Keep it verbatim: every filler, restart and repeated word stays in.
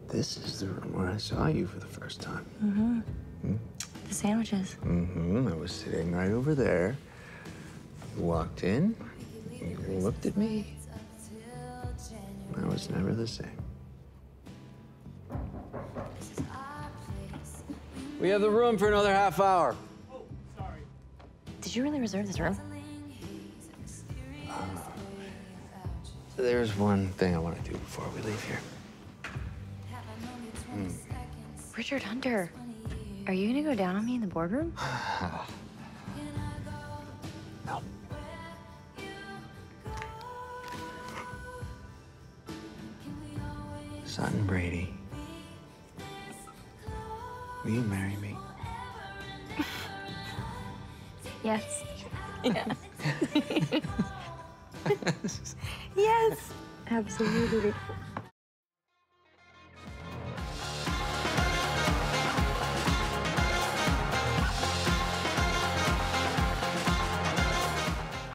This is the room where I saw you for the first time. Mm-hmm. Hmm? The sandwiches. Mm-hmm. I was sitting right over there. You walked in, you looked at me. I was never the same. We have the room for another half hour. Oh, sorry. Did you really reserve this room? Uh, there's one thing I want to do before we leave here. Mm. Richard Hunter, are you gonna go down on me in the boardroom? No. Sutton Brady, will you marry me? Yes. Yeah. Yes, absolutely.